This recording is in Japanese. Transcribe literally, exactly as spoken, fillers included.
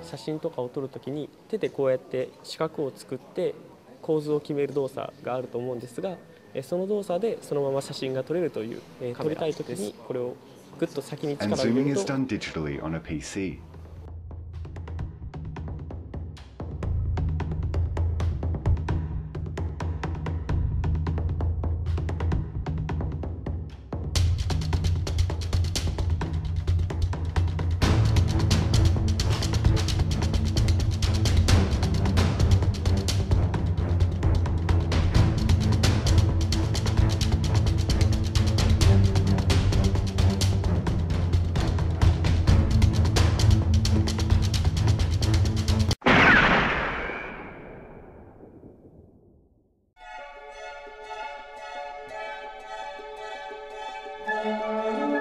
写真とかを撮るときに手でこうやって四角を作って構図を決める動作があると思うんですが、その動作でそのまま写真が撮れるという、えー、撮りたいときにこれをグッと先に And 力を入 zooming れる is と done digitally on a P C. Thank you.